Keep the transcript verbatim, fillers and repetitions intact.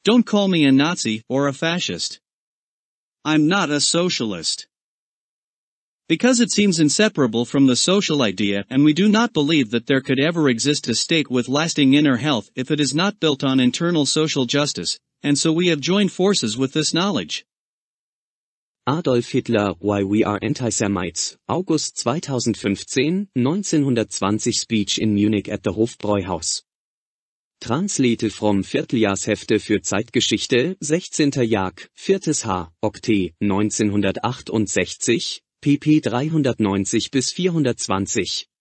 Don't call me a Nazi or a fascist. I'm not a socialist. Because it seems inseparable from the social idea, and we do not believe that there could ever exist a state with lasting inner health if it is not built on internal social justice, and so we have joined forces with this knowledge. Adolf Hitler, Why We Are Anti-Semites, August zweitausendfünfzehn, neunzehnhundertzwanzig Speech in Munich at the Hofbräuhaus. Translated from Vierteljahrshefte für Zeitgeschichte, sechzehnter Jahr, viertes H, Okt. neunzehnhundertachtundsechzig, pp dreihundertneunzig bis vierhundertzwanzig.